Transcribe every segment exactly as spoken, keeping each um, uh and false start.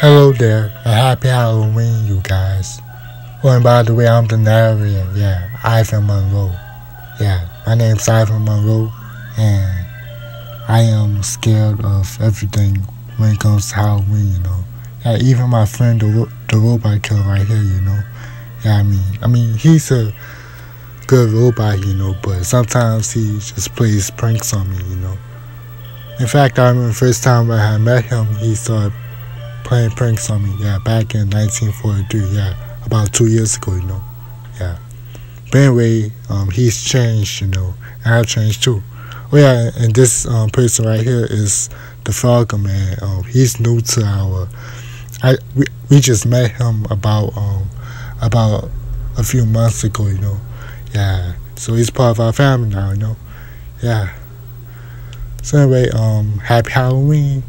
Hello there, and happy Halloween, you guys. Oh, and by the way, I'm the narrator, yeah, Ivan Monroe. Yeah, my name's Ivan Monroe, and I am scared of everything when it comes to Halloween, you know. Yeah, even my friend, the, ro- the robot killer right here, you know. Yeah, I mean, I mean, he's a good robot, you know, but sometimes he just plays pranks on me, you know. In fact, I remember the first time when I met him, he started playing pranks on me, yeah, back in nineteen forty-three, yeah, about two years ago, you know, yeah. But anyway, um, he's changed, you know, and I've changed too. Oh yeah, and this um, person right here is the Frogger Man. Um, he's new to our. I we, we just met him about um about a few months ago, you know, yeah. So he's part of our family now, you know, yeah. So anyway, um, happy Halloween.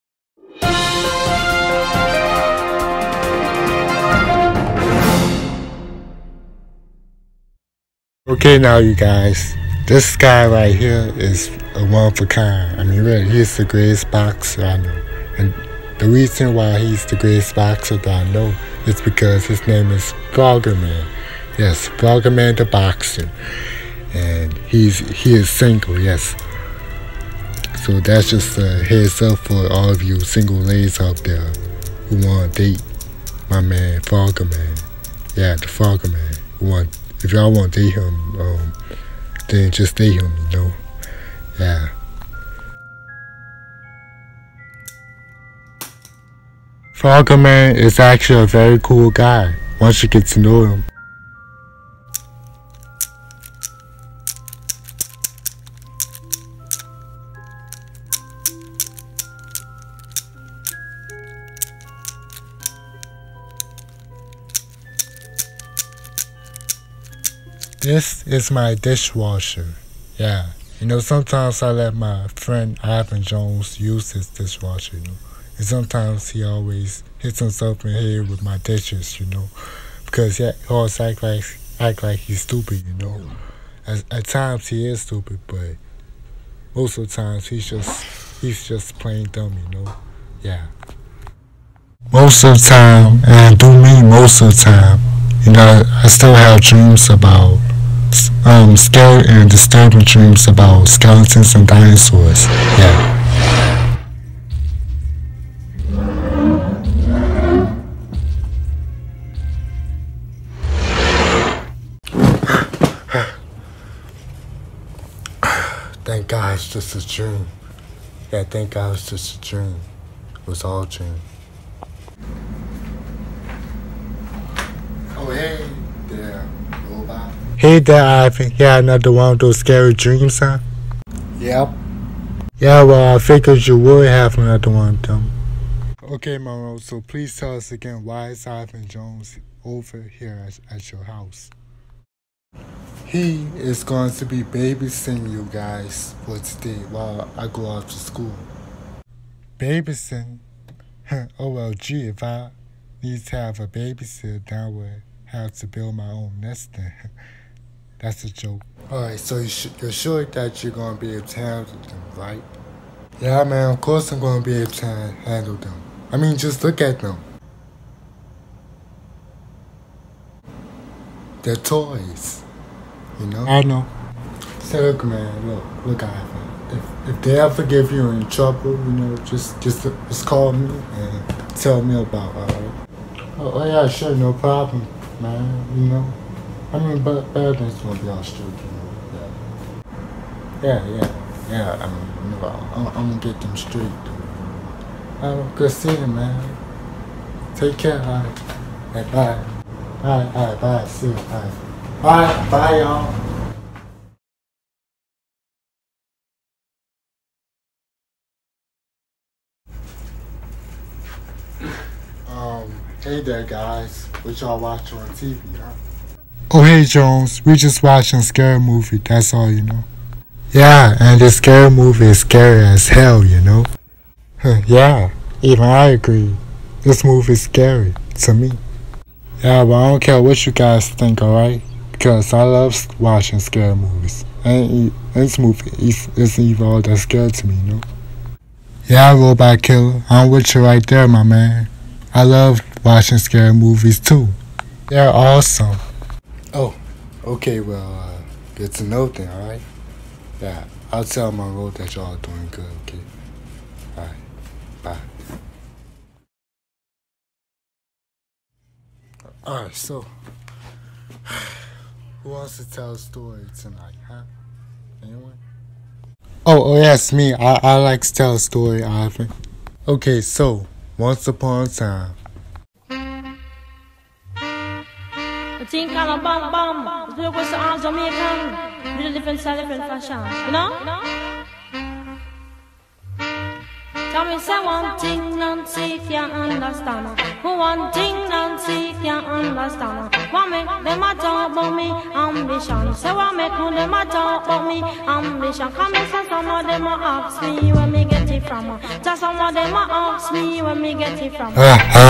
Okay, now you guys, this guy right here is a one of a kind. I mean, really, he's the greatest boxer I know. And the reason why he's the greatest boxer that I know is because his name is Frogger Man. Yes, Frogger Man the boxer. And he's he is single, yes. So that's just a heads up for all of you single ladies out there who want to date my man, Frogger Man. Yeah, the Frogger Man. Who want If y'all want to date him, um, then just date him, you know? Yeah. Frogger Man is actually a very cool guy once you get to know him. This is my dishwasher. Yeah. You know, sometimes I let my friend Ivan Jones use his dishwasher, you know. And sometimes he always hits himself in the head with my dishes, you know. Because yeah, he always act like, act like he's stupid, you know. At, at times he is stupid, but most of the times he's just, he's just plain dumb, you know. Yeah. Most of the time, and I do mean most of the time, you know, I still have dreams about um, scary and disturbing dreams about skeletons and dinosaurs. Yeah. Thank God it's just a dream. Yeah, thank God it's just a dream. It was all a dream. Oh, hey there, robot. Hey there, Ivan. Yeah, another one of those scary dreams, huh? Yep. Yeah, well, I figured you would have another one of them. Okay, Monroe, so please tell us again, why is Ivan Jones over here at, at your house? He is going to be babysitting you guys for today while I go off to school. Babysitting? Oh, well, gee, if I need to have a babysitter, then I would have to build my own nest then. That's a joke. Alright, so you sh you're sure that you're going to be able to handle them, right? Yeah, man, of course I'm going to be able to handle them. I mean, just look at them. They're toys, you know? I know. Say, look, man, look, look, Ivan. If, if they ever give you in trouble, you know, just, just, just call me and tell me about it, alright? Oh, oh, yeah, sure, no problem, man, you know? I mean, but bad things gonna be on street, you know. Yeah, yeah, yeah. yeah I mean, you know, I'm, I'm gonna get them straight, dude. Um, good seeing, man. Take care, alright. Hey, bye. Alright, alright, bye. See you, bye. Bye, bye, y'all. Um, hey there, guys. What y'all watching on T V, huh? Oh, hey, Jones, we just watching a scary movie, that's all, you know. Yeah, and this scary movie is scary as hell, you know. Yeah, even I agree. This movie is scary, to me. Yeah, but I don't care what you guys think, alright? Because I love watching scary movies. And this movie isn't even all that scary to me, you know. Yeah, Robot Killer, I'm with you right there, my man. I love watching scary movies too. They're awesome. Oh, okay, well, uh, good to know then, alright? Yeah, I'll tell Monroe that y'all doing good, okay? Alright, bye. Alright, so, who wants to tell a story tonight, huh? Anyone? Oh, oh yes, me. I, I like to tell a story, Ivan. Okay, so, once upon a time. Think kind of bam bam, the was on Jamaican, with a different style, different fashion, you know? Tell me say one thing, Nancy can't understand. One thing, Nancy can't understand. What make them a talk about me ambition? Say what make them a talk about me ambition? Come and say some of them a ask me where me get it from. Just some of them a ask me where me get it from.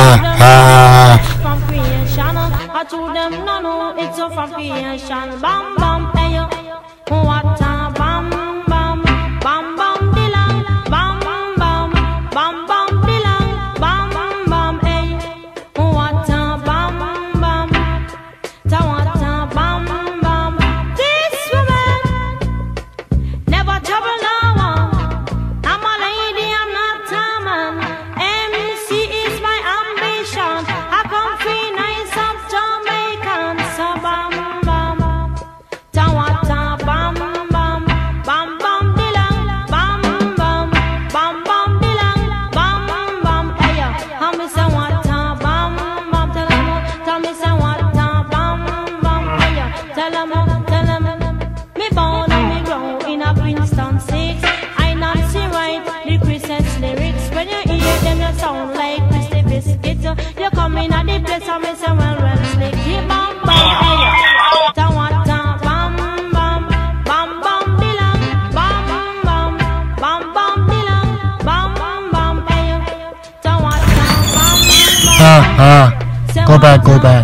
From creation, I told them no no, it's all from creation. Bam bam, hey what a bam bam, bam bam dilang, bam bam, bam bam dilang, bam bam, hey what a bam bam, ta what a bam bam. This woman never trouble no one. I'm a lady, I'm not a man. M C is my ambition. I come free nice of Jamaican, so bam bam, ta what a bam bam, bam bam dilang, bam bam, bam bam dilang, bam bam. Hey, how me say what a bam bam? Tell 'em, tell me say what a bam bam. Hey, tell 'em, tell 'em. Me born and me grow in a Princeton six. I Nancy write the Christmas lyrics. When you hear them, you sound like Christy Biscuit. You come in at the place and me say well well slick. Keep bam bam, hey, ta what a bam bam, bam bam dilang, bam bam, bam bam dilang, bam bam, hey, ta what a bam bam. Ah, ah. Go back, go back.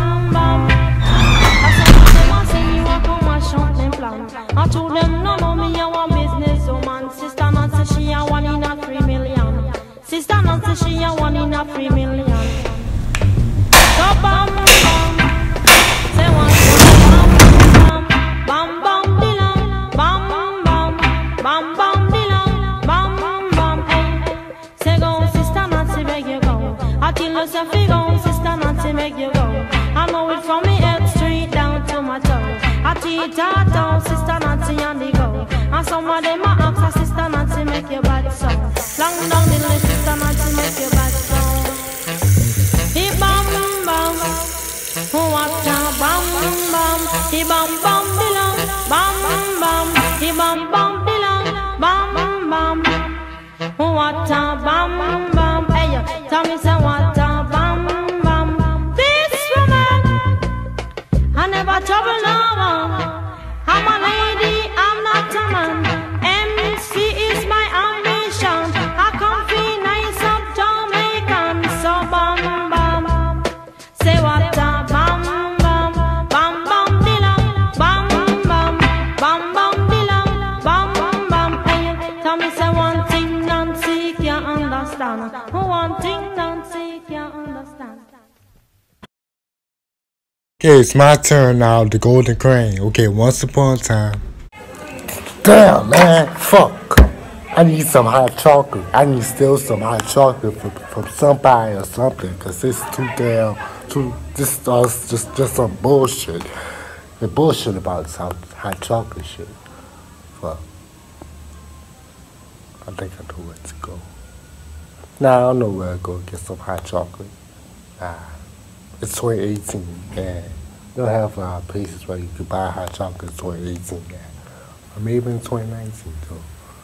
I told them no no me a one business woman. Sister Nancy she a one in a three million. Sister Nancy she a one in a three million. So bam bam, say one bam bam, bam bam dilang, bam bam, bam bam dilang, bam bam, hey. Say go Sister Nancy make you go. I tell you say fi go Sister Nancy make you go. I know it from me head straight down to my toe. I teach her down, Sister Nancy on the go. And some of them a ask her, Sister Nancy make you bad so. Long down the list, Sister Nancy make you bad so. He bam bam, what a bam bam. He bam bam dilang, bam bam. He bam bam dilang, bam bam. What a bam bam. Hey, tell me say what a bam bam. This woman, I never trouble no one. I'm a lady, I'm not a man. M C is my ambition. I come feel nice of Jamaican, so bam bam. Say what a bam bam, bam bam dilang, bam bam, bam bam dilang, bam bam. Hey, tell me say one thing Nancy can't understand. One thing Nancy can't understand. Okay, it's my turn now, the Golden Crane. Okay, once upon a time. Damn, man, fuck. I need some hot chocolate. I need still some hot chocolate from, from somebody or something, because it's too damn, too, this uh, just, just some bullshit. The bullshit about this hot, hot chocolate shit. Fuck. I think I know where to go. Nah, I don't know where to go get some hot chocolate. Nah. It's twenty eighteen, and you don't have a lot of places where you could buy hot chocolate in twenty eighteen, yeah. Or maybe in twenty nineteen, too.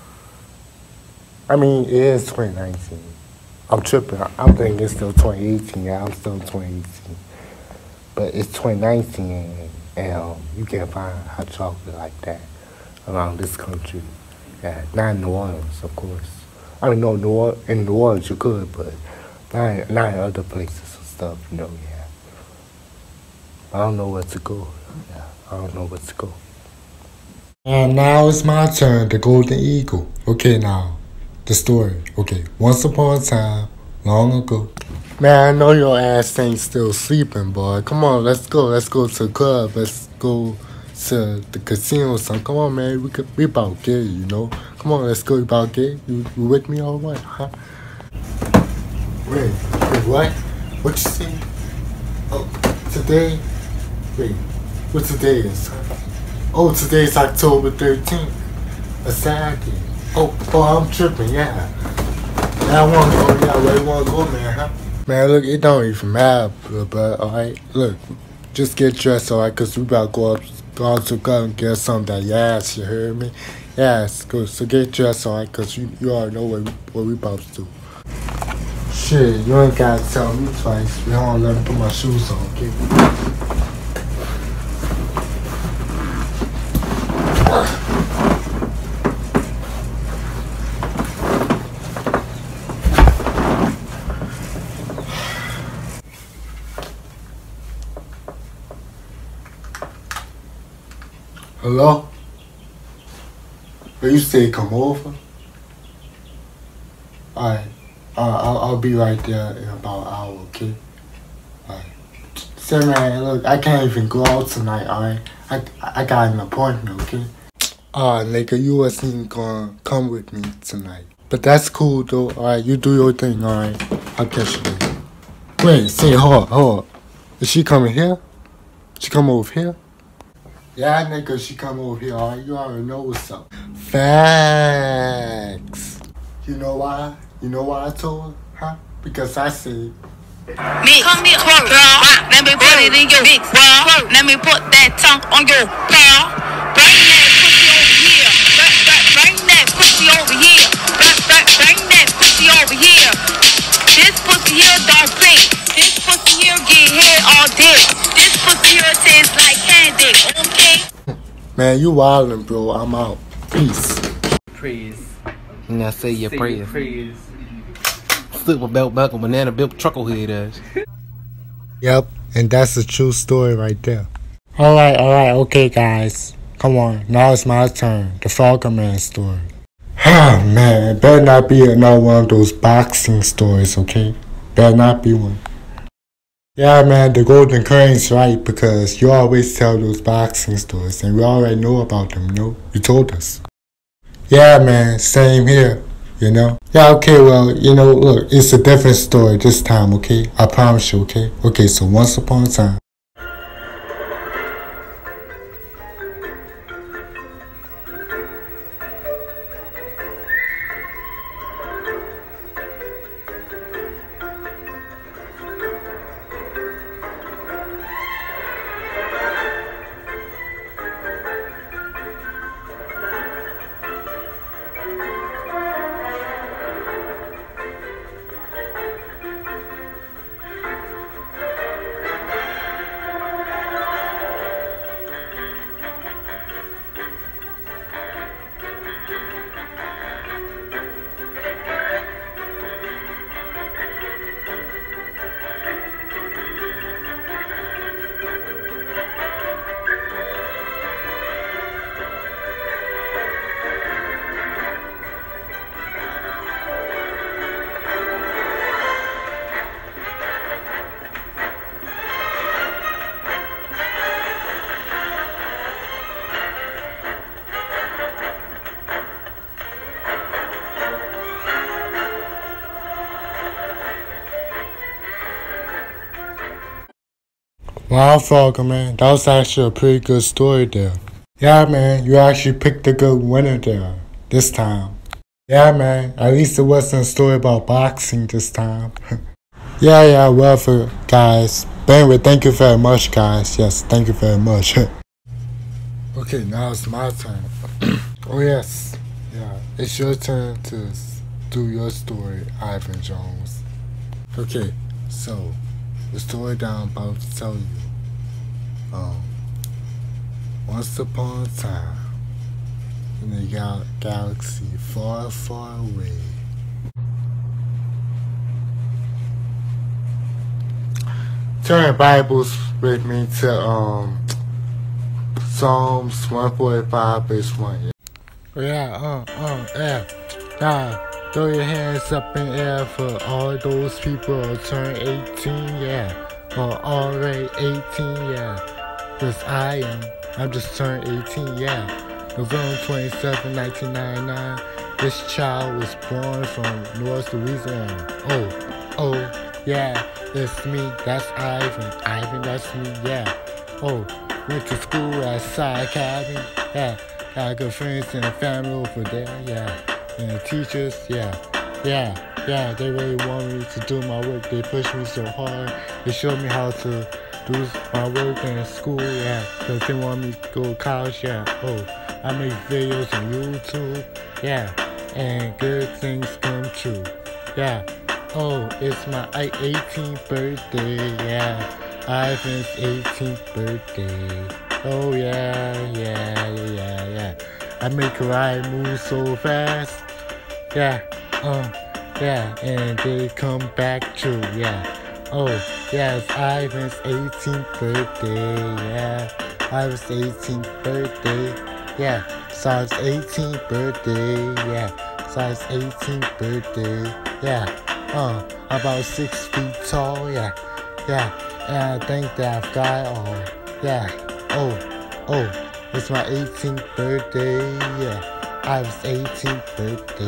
I mean, it is twenty nineteen. I'm tripping. I'm thinking it's still twenty eighteen, yeah. I'm still in twenty eighteen. But it's twenty nineteen, and, and um, you can't find hot chocolate like that around this country. Yeah, not in New Orleans, of course. I mean, no, New Orleans, in New Orleans you could, but not, not in other places and stuff, you know, yeah. I don't know where to go. Yeah, I don't know where to go. And now it's my turn, the Golden Eagle. Okay, now, the story. Okay, once upon a time, long ago. Man, I know your ass ain't still sleeping, boy. Come on, let's go. Let's go to the club. Let's go to the casino or something. Come on, man. We could, we about gay, you know. Come on, let's go about gay. You, you with me or what, huh? Wait, wait, what? What you say? Oh, today? Wait, what today is? Oh, today's October thirteenth. A Saturday. Oh, oh, I'm tripping, yeah. Man, I wanna go, yeah, where you wanna go, man, huh? Man, look, it don't even matter, but alright, look, just get dressed, alright, cause we about to go up, go out to go and get some of that yes, you heard me? Yes, good, so get dressed, alright, cause you, you already know what we, what we about to do. Shit, you ain't gotta tell me twice, we don't let me put my shoes on, okay? Hello? You say come over? Alright. Uh, I'll, I'll be right there in about an hour, okay? Alright. Say, man, look, I can't even go out tonight, alright? I, I got an appointment, okay? Ah, nigga, you wasn't even gonna come with me tonight. But that's cool, though, alright? You do your thing, alright? I'll catch you later. Wait, say, hold up, hold up. Is she coming here? She come over here? Yeah, nigga, she come over here, alright? You already know what's up. Facts. You know why? You know why I told her? Huh? Because I said... Mix, come here, twerk, girl. Let me put it in your mix, girl. Let me put that tongue on your girl. Bring that pussy over here. Bring, bring, bring that pussy over here. Bring, bring, bring that pussy over here. This pussy here don't play. This pussy here get hit all day. This pussy here tastes like candy, okay? Man, you wildin', bro. I'm out. Peace. Praise. And I say your Say praise. your praise. Super belt buckle, banana built truckle head ass. Yep, and that's a true story right there. Alright, alright, okay, guys. Come on, now it's my turn. The Frogger Man story. Ah, man, it better not be another one of those boxing stories, okay? Better not be one. Yeah, man, the Golden Crane's right, because you always tell those boxing stories, and we already know about them, you know? You told us. Yeah, man, same here, you know? Yeah, okay, well, you know, look, it's a different story this time, okay? I promise you, okay? Okay, so once upon a time. Wow, Frogger, man, that was actually a pretty good story there. Yeah, man, you actually picked a good winner there, this time. Yeah, man, at least it wasn't a story about boxing this time. yeah, yeah, whatever, guys. But anyway, thank you very much, guys. Yes, thank you very much. okay, now it's my turn. oh, yes. Yeah, it's your turn to do your story, Ivan Jones. Okay, so... the story that I'm about to tell you. Um, once upon a time, in the gal galaxy far, far away, turn your Bibles with me to um Psalms one forty-five, verse one. Yeah, uh, uh, yeah, nah. Throw your hands up in the air for all those people who turn eighteen, yeah. Or already eighteen, yeah. Cause I am, I'm just turned eighteen, yeah. November twenty-seventh, nineteen ninety-nine. This child was born from North Louisiana. Oh, oh, yeah, it's me, that's Ivan. Ivan, that's me, yeah. Oh, went to school at Side Academy, yeah. Got good friends and a family over there, yeah. And teachers, yeah, yeah, yeah, they really want me to do my work. They push me so hard. They show me how to do my work in school, yeah, because they want me to go to college, yeah. Oh, I make videos on YouTube, yeah, and good things come true, yeah. Oh, it's my eighteenth birthday, yeah, Ivan's eighteenth birthday. Oh, yeah, yeah, yeah, yeah. I make a ride move so fast, yeah, um, yeah, and they come back true, yeah. Oh, yeah, it's Ivan's eighteenth birthday, yeah. Ivan's eighteenth birthday, yeah. Si's eighteenth birthday, yeah. Si's eighteenth birthday, yeah. Uh, about six feet tall, yeah, yeah. And I think that I've got all, yeah. Oh, oh, it's my eighteenth birthday, yeah. I was eighteenth birthday,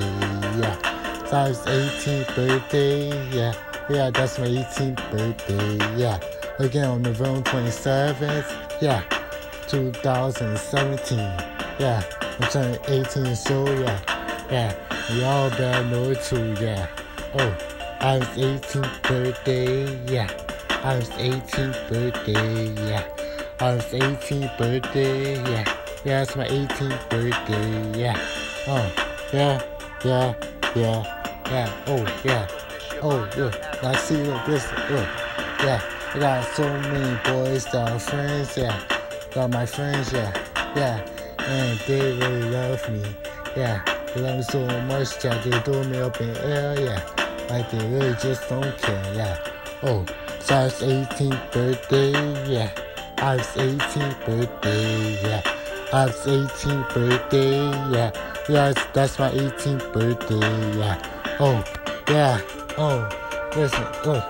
yeah. So I was eighteenth birthday, yeah. Yeah, that's my eighteenth birthday, yeah. Again on November twenty-seventh, yeah. two thousand seventeen, yeah. I'm turning eighteen years old, yeah. Yeah, we all better know it too, yeah. Oh, I was eighteenth birthday, yeah. I was eighteenth birthday, yeah. I was eighteenth birthday, yeah. Yeah, it's my eighteenth birthday, yeah. Oh, yeah, yeah, yeah, yeah. Oh, yeah. Oh, look. Now see, look, listen, look. Yeah, I got so many boys that are friends, yeah. Got my friends, yeah. Yeah, and they really love me, yeah. They love me so much that they throw me up in the air, yeah. Like they really just don't care, yeah. Oh, so it's eighteenth birthday, yeah. I was eighteenth birthday, yeah. I was eighteenth birthday, yeah. Yeah, that's my eighteenth birthday, yeah. Oh, yeah. Oh, listen, look.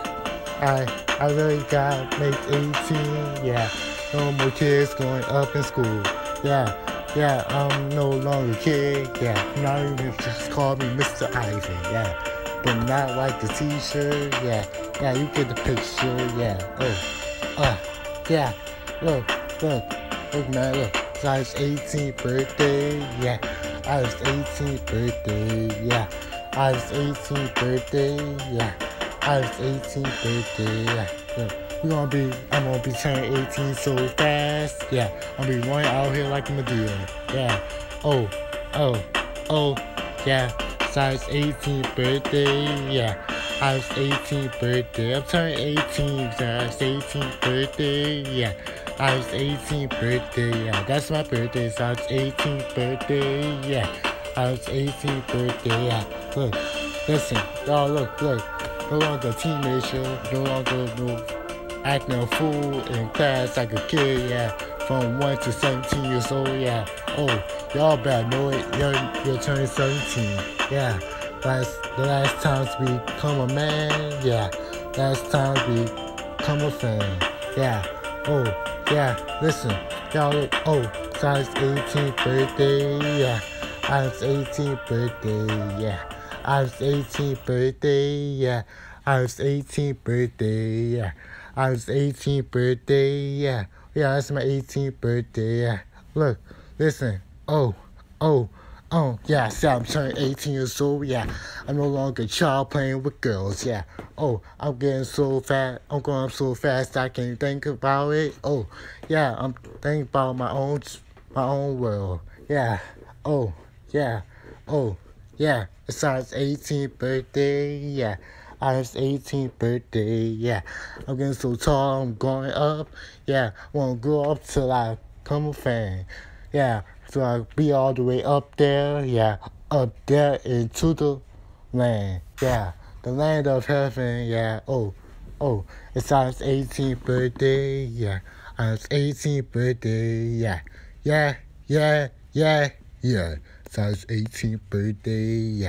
I I really gotta make eighteen, yeah. No more kids going up in school, yeah. Yeah, I'm no longer a kid, yeah. Not even just call me Mister Ivan, yeah. But not like the t-shirt, yeah. Yeah, you get the picture, yeah. Oh, uh, yeah. Look, look, look, man, look. So I was eighteenth birthday, yeah. I was eighteenth birthday, yeah. I was eighteenth birthday, yeah. I was eighteenth birthday, yeah. Look, we gonna be, I'm gonna be turning eighteen so fast, yeah. I'm gonna be running out here like a Medea, yeah. Oh, oh, oh, yeah. So I was eighteenth birthday, yeah. I was eighteenth birthday. I'm turning eighteen, so I was eighteenth birthday, yeah. I was eighteenth birthday, yeah. That's my birthday, so I was eighteenth birthday, yeah. I was eighteenth birthday, yeah. Look, listen, y'all, look, look. No longer a teenager, no longer no acting a fool in class like a kid, yeah. From one to seventeen years old, yeah. Oh, y'all better know it. You're, you're turning seventeen, yeah. Last, the last time we become a man, yeah. Last time we become a fan, yeah. Oh, yeah. Listen, y'all look. Oh, so I was eighteenth birthday, yeah. I was eighteenth birthday, yeah. I was eighteenth birthday, yeah. I was eighteenth birthday, yeah. I was eighteenth birthday, yeah. Yeah, that's my eighteenth birthday, yeah. Look, listen. Oh, oh, oh, yeah. See, I'm turning eighteen years old, yeah. I'm no longer a child playing with girls, yeah. Oh, I'm getting so fat. I'm going up so fast I can't think about it. Oh, yeah. I'm thinking about my own, my own world, yeah. Oh, yeah. Oh, yeah. It's my eighteenth birthday, yeah. I was eighteenth birthday, yeah. I'm getting so tall, I'm going up, yeah. I want to grow up till I become a fan, yeah. So I'll be all the way up there, yeah. Up there into the land, yeah. The land of heaven, yeah. Oh, oh. It's my eighteenth birthday, yeah. I was eighteenth birthday, yeah. Yeah, yeah, yeah, yeah. It's my eighteenth birthday, yeah.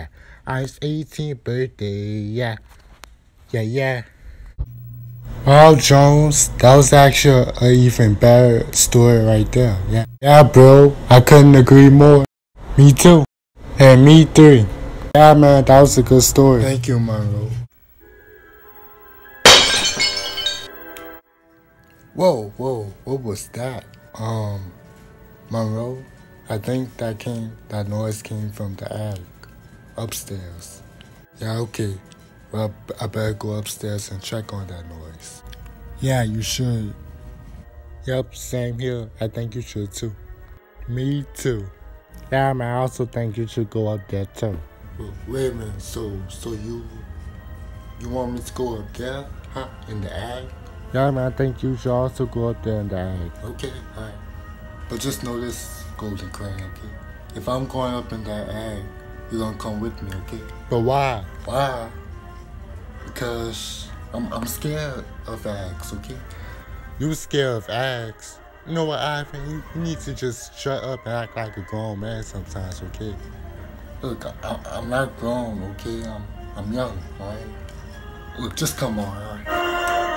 I's eighteenth birthday, yeah. Yeah, yeah. Well, Jones, that was actually an even better story right there, yeah. Yeah, bro, I couldn't agree more. Me too. And me three. Yeah, man, that was a good story. Thank you, Monroe. Whoa, whoa, what was that? Um, Monroe, I think that came, that noise came from the attic, upstairs. Yeah, okay. Well, I better go upstairs and check on that noise. Yeah, you should. Yep, same here. I think you should too. Me too. Yeah, man, I also think you should go up there too. Wait a minute, so, so you, you want me to go up there, huh, in the attic? Yeah, man, I think you should also go up there in the attic. Okay, alright. But just know this, Golden Crane, okay? If I'm going up in that attic, you're gonna come with me, okay? But why? Why? Because I'm I'm scared of attics, okay? You scared of attics? You know what, Ivan? You, you need to just shut up and act like a grown man sometimes, okay? Look, I, I'm not grown, okay? I'm I'm young, alright? Look, just come on, alright?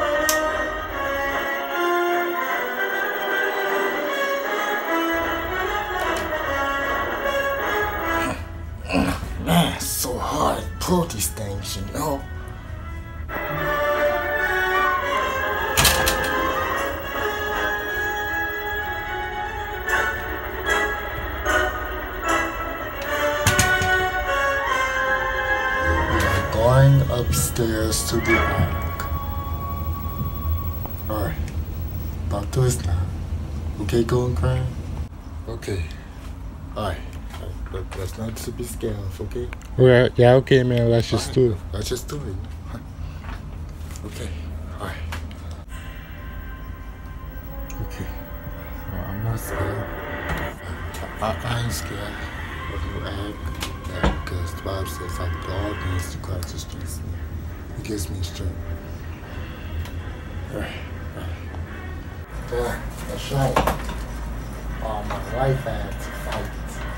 Man, it's so hard to pull these things, you know? We're going upstairs to the attic. Alright, about this now. Okay, Golden Crane? Okay, alright. Look, that's not to be scared of, okay? Well, yeah, okay, man. Let's just do it. Let's just do it. Okay, alright. Okay. Uh, I'm not scared. I, I ain't scared of no egg because the Bible says I do all things to Christ who strengthens me. It gives me strength. Alright, alright. Yeah, that's right. All my life I had to fight.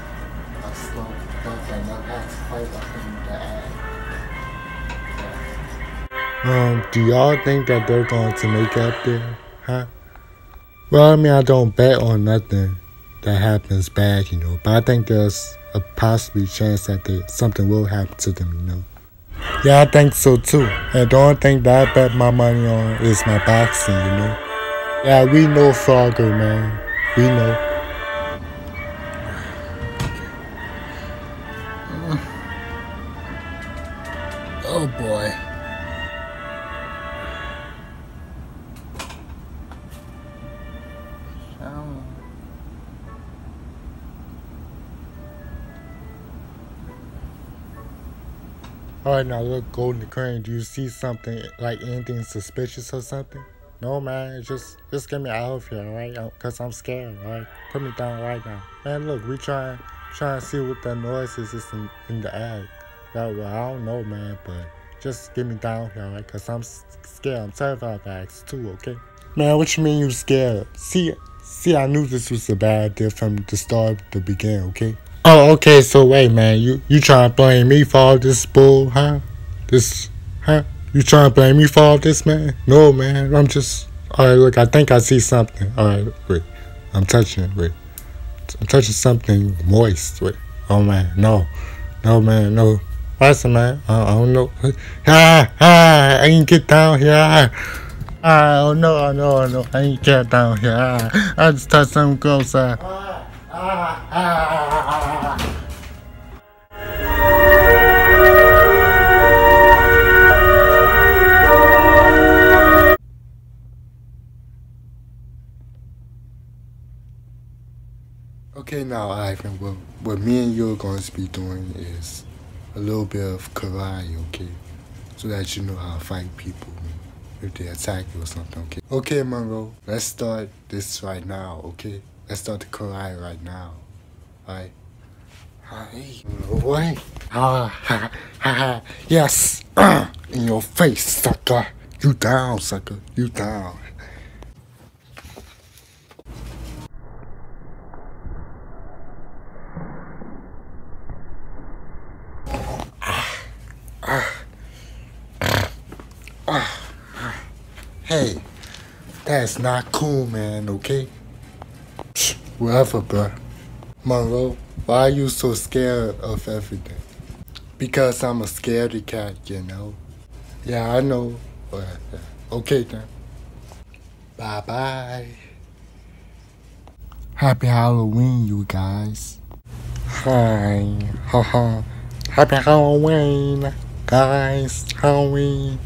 Um, do y'all think that they're going to make it up there? Huh? Well, I mean, I don't bet on nothing that happens bad, you know, but I think there's a possibly chance that they, something will happen to them, you know. Yeah, I think so too. And the only thing that I bet my money on is my boxing, you know. Yeah, we know Frogger, man. We know. Oh boy. Um. Alright, now look, Golden Crane, do you see something, like anything suspicious or something? No, man, just just get me out of here, alright? Because I'm scared, alright? Put me down right now. Man, look, we trying, trying to see what that noise is in, in the attic. Yeah, well, I don't know, man, but just get me down here, alright? Because I'm scared. I'm terrified of acts too, okay? Man, what you mean you scared? See, see, I knew this was a bad idea from the start to begin, okay? Oh, okay, so wait, man. You, you trying to blame me for all this bull, huh? This, huh? You trying to blame me for all this, man? No, man. I'm just... Alright, look, I think I see something. Alright, wait. I'm touching it, wait. I'm touching something moist, wait. Oh, man, no. No, man, no. What's the man? I, I don't know. Ah, ah, I ain't get down here. Ah, ah oh no, no, no. I ain't get down here. Ah, I just touched something gross. Ah, ah, ah, ah, ah. Okay, now, Ivan, what, what me and you are going to be doing is a little bit of karate, okay? So that you know how to fight people if they attack you or something, okay? Okay, Monroe, let's start this right now, okay? Let's start the karate right now, alright? Hey, what? Ha, ha, ha, ha. Yes! In your face, sucker! You down, sucker. You down. Hey, that's not cool, man, okay? Psh, whatever, bruh. Monroe, why are you so scared of everything? Because I'm a scaredy cat, you know? Yeah, I know. But, yeah. Okay, then. Bye-bye. Happy Halloween, you guys. Hi. Haha. Happy Halloween, guys. Halloween.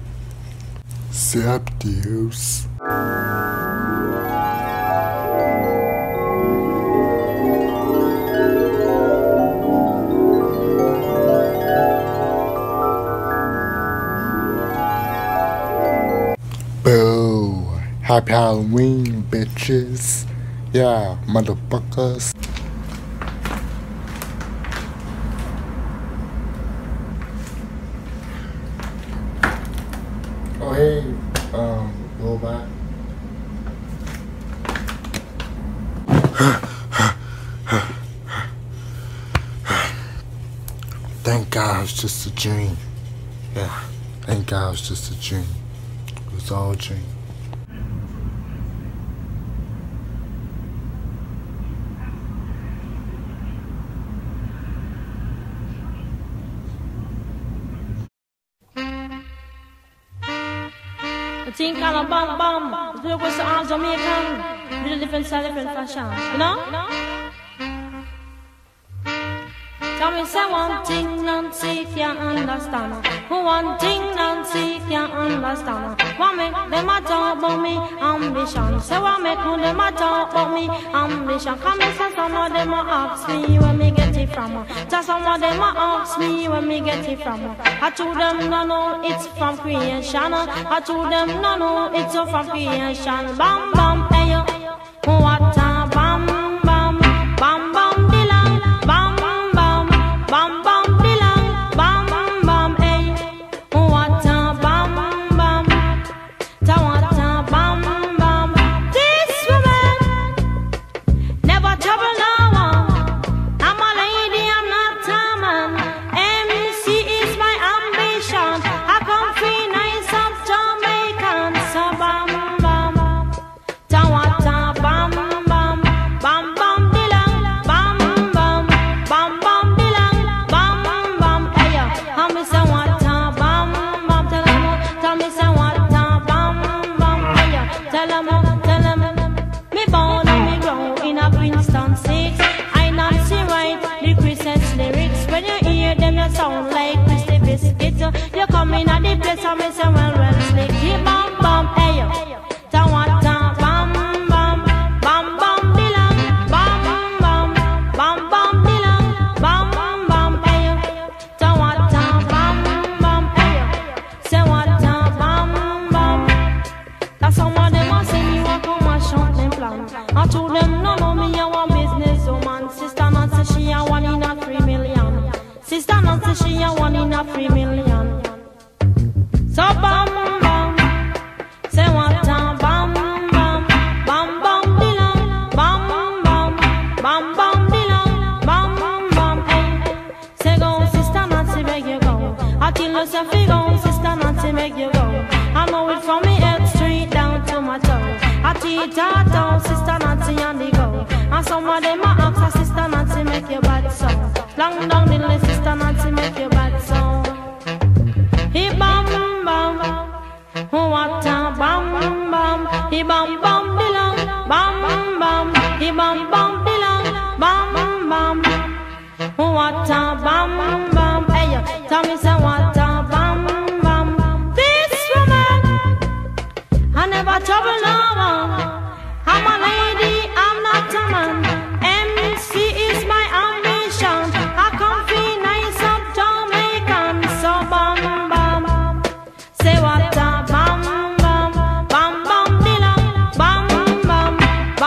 Septius. Boo. Happy Halloween, bitches. Yeah, motherfuckers. Oh, hey, um, robot. Thank God it's just a dream. Yeah, thank God it's just a dream. It was all a dream. The thing kind of bam bam, the was all Jamaican, with a different style, different fashion, you know? Tell me say one thing Nancy can't understand. One thing Nancy can't understand. What make them a talk about me ambition? Say what make them a talk about me ambition? Come and say some of them a ask me where me get it from. Just some of them a ask me where me get it from. I told them no no it's from creation. I told them no no it's from creation. Bam bam hey yo, what a bam bam bam bam. Bam bam bilang, bam bam eh. What a bam bam, ta what a bam bam. This woman never trouble no one. I'm a lady, I'm not a man. M C is my ambition. I come free nice of Jamaican. So bam bam, ta what a bam bam, bam bam bilang, bam bam, bam bam. Sound like Christy Biscuit. You come in at the place and me say well well slick. Bam bam hey yo, ta what ta bam bam, bam bam bilang, bam bam, bam bam bilang, bam bam hey yo, ta what ta bam bam hey yo, say what ta bam bam. That's some of them a say me want come and shut them plan. I told them no no me a one business woman. Sister not say she a one in a three million. Sister Nancy, she a one in a three million. So bam bam, say what a bam bam, bam bam bilang, bam bam, bam bam bilang, bam bam hey. Say go, Sister Nancy, make you go. I tell you say fi go, Sister Nancy, make you go. I know it from me head straight down to my toe. I tell you down, Sister Nancy on the go. And some of them a ask, Sister Nancy, make you bad so. Long down the list, Sister Nancy, make your bad song. He bam bam, what a bam bam. He bam bam bilang, bam bam. He bam bam bilang, bam bam. What a bam bam. Hey yo, tell me say what a bam bam. This woman, I never trouble no one. I'm a lady, I'm not a man. M C is my ambition. Say what a bam bam, bam bam bilang, bam bam,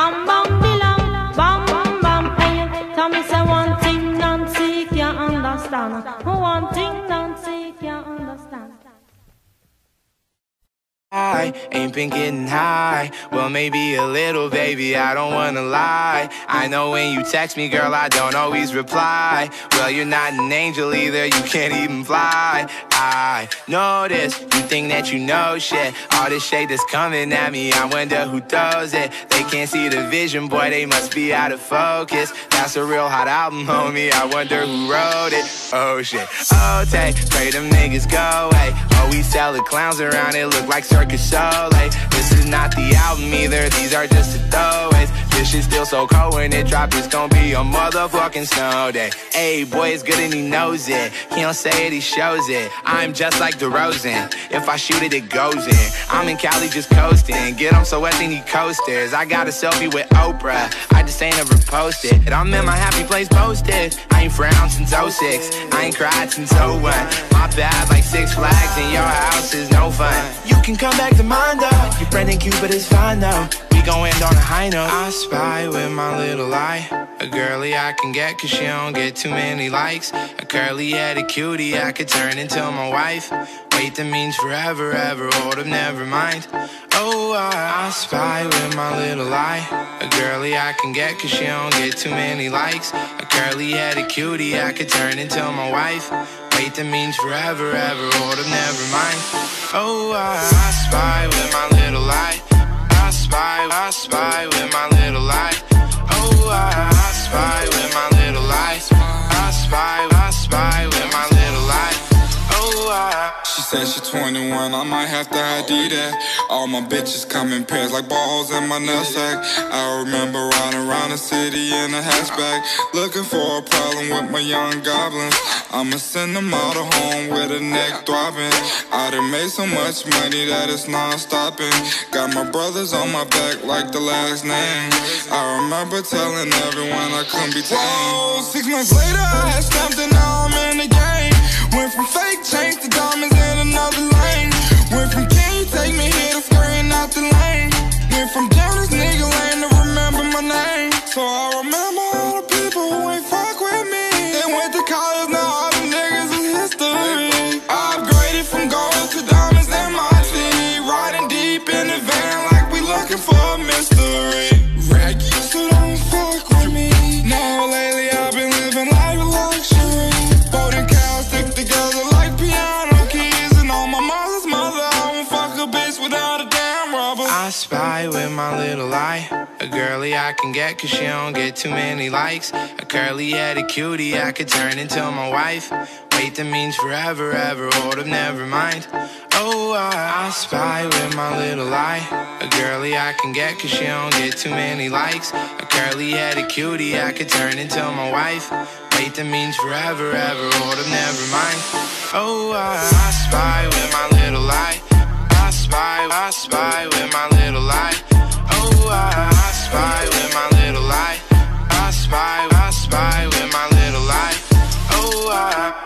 been getting high. Well, maybe a little, baby, I don't wanna lie. I know when you text me, girl, I don't always reply. Well, you're not an angel either, you can't even fly. I know this, you think that you know shit. All this shade that's coming at me, I wonder who throws it. They can't see the vision, boy, they must be out of focus. That's a real hot album, homie, I wonder who wrote it. Oh shit, oh take, pray them niggas go away. Oh, we sell the clowns around, it look like Circus Soleil. This is not the album either, these are just the throwaways. This shit's still so cold when it drop, it's gonna be a motherfucking snow day. Ayy, boy, it's good and he knows it. He don't say it, he shows it. I'm just like DeRozan, if I shoot it, it goes in. I'm in Cali just coasting, get him so wet they need coasters. I got a selfie with Oprah, I just ain't ever posted. I'm in my happy place posted, I ain't frowned since oh six, I ain't cried since oh one. My bad like Six Flags and your house is no fun. You can come back to mine though, your friend in Cupid is fine though. We gon' end on a high note. I spy with my little eye, a girly I can get cause she don't get too many likes. A curly-headed cutie I could turn into my wife. Wait, that means forever, ever, hold up, never mind. Oh, I, I spy with my little eye, a girly I can get cause she don't get too many likes. A curly-headed cutie I could turn into my wife. Wait, that means forever, ever, hold up, never mind. Oh, I, I spy with my little eye, I spy, I spy with my little eye. Oh, I, I spy with my little eye, I spy, I spy with my little eye. Oh, I. She said she twenty-one, I might have to I D that. All my bitches come in pairs like balls in my nutsack. I remember riding around the city in a hatchback, looking for a problem with my young goblins. I'ma send them all to home with a neck throbbing. I done made so much money that it's non-stopping. Got my brothers on my back like the last name. I remember telling everyone I couldn't be tamed. Whoa, six months later I had stamped and now I'm in the game. Went from fake chains to diamonds in another lane. Went from can you take me here to scurrying out the lane. Went from down this nigga lane to remember my name. So I remember all the people who ain't fuck with me. They went to college, now all the niggas is history. I upgraded from gold to diamonds in my teeth. Riding deep in the van like we looking for a mystery. Raggy, so don't fuck with me. Now lately I've been living life of luxury. Folding cows stick together like piano keys. And on my mother's mother, I won't fuck a bitch without a damn rubber. I spy with my little eye, a girly I can get cause she don't get too many likes. A curly-headed cutie I could turn into my wife. Wait, that means forever, ever, hold up, never mind. Oh, I, I spy with my little eye, a girly I can get cause she don't get too many likes. A curly-headed cutie I could turn into my wife. Wait, that means forever, ever, hold up, never mind. Oh, I, I spy with my little eye, I spy, I spy with my little eye. Oh, I, I spy with my little eye, I spy, I spy with my little eye. Oh, I.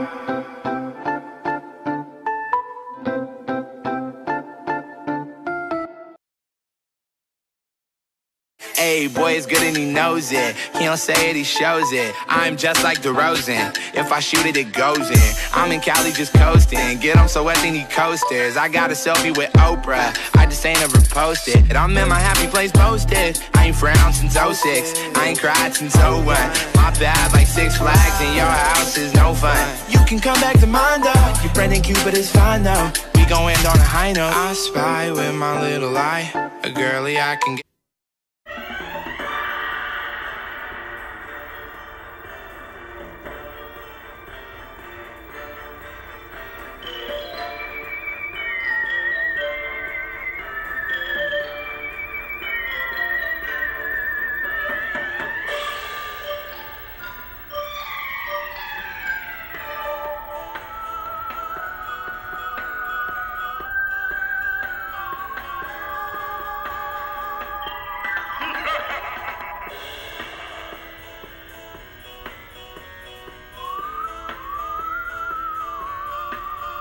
Ayy, boy, it's good and he knows it. He don't say it, he shows it. I'm just like DeRozan, if I shoot it, it goes in. I'm in Cali just coasting, get him so wet they need coasters. I got a selfie with Oprah, I just ain't ever posted. I'm in my happy place posted, I ain't frowned since oh six, I ain't cried since oh one. My bad like Six Flags and your house is no fun. You can come back to mine though, your friend in Cupid is fine though. We gon' end on a high note. I spy with my little eye, a girly I can get.